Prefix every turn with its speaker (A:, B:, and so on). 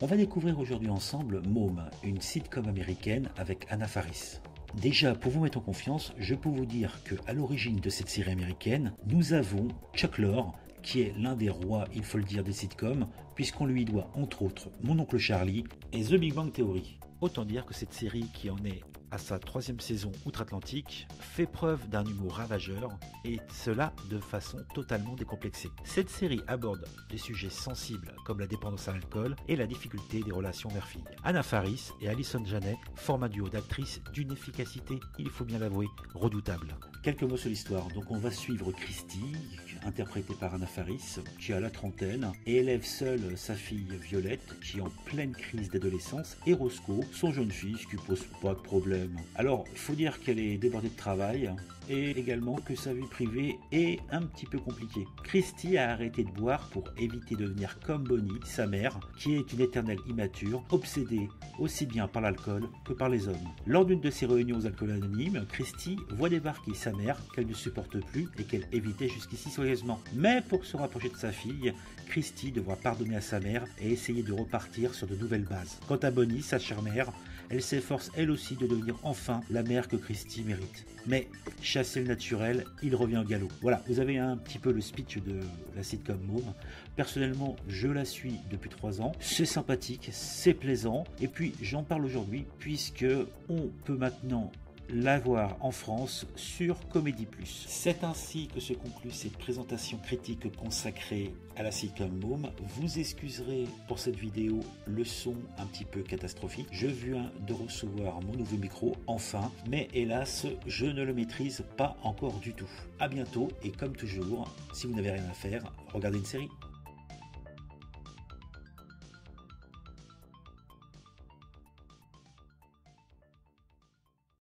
A: On va découvrir aujourd'hui ensemble Mom, une sitcom américaine avec Anna Faris. Déjà, pour vous mettre en confiance, je peux vous dire qu'à l'origine de cette série américaine, nous avons Chuck Lorre, qui est l'un des rois, il faut le dire, des sitcoms, puisqu'on lui doit entre autres Mon oncle Charlie et The Big Bang Theory. Autant dire que cette série, qui en est à sa 3e saison outre-Atlantique, fait preuve d'un humour ravageur, et cela de façon totalement décomplexée. Cette série aborde des sujets sensibles comme la dépendance à l'alcool et la difficulté des relations mère-fille. Anna Faris et Allison Janney forment un duo d'actrices d'une efficacité, il faut bien l'avouer, redoutable. Quelques mots sur l'histoire. Donc on va suivre Christy, interprétée par Anna Faris, qui a la trentaine et élève seule sa fille Violette, qui est en pleine crise d'adolescence, et Roscoe, son jeune fils, qui pose pas de problème. Alors, il faut dire qu'elle est débordée de travail et également que sa vie privée est un petit peu compliquée. Christy a arrêté de boire pour éviter de devenir comme Bonnie, sa mère, qui est une éternelle immature, obsédée aussi bien par l'alcool que par les hommes. Lors d'une de ses réunions aux alcools anonymes, Christy voit débarquer sa mère qu'elle ne supporte plus et qu'elle évitait jusqu'ici soigneusement. Mais pour se rapprocher de sa fille, Christy devra pardonner à sa mère et essayer de repartir sur de nouvelles bases. Quant à Bonnie, sa chère mère, elle s'efforce elle aussi de devenir enfin la mère que Christy mérite. Mais chasser le naturel, il revient au galop. Voilà, vous avez un petit peu le speech de la sitcom Mom. Personnellement, je la suis depuis 3 ans. C'est sympathique, c'est plaisant. Et puis, j'en parle aujourd'hui puisque on peut maintenant la voir en France sur Comédie Plus. C'est ainsi que se conclut cette présentation critique consacrée à la sitcom Mom. Vous excuserez pour cette vidéo le son un petit peu catastrophique. Je viens de recevoir mon nouveau micro, enfin, mais hélas, je ne le maîtrise pas encore du tout. À bientôt et comme toujours, si vous n'avez rien à faire, regardez une série.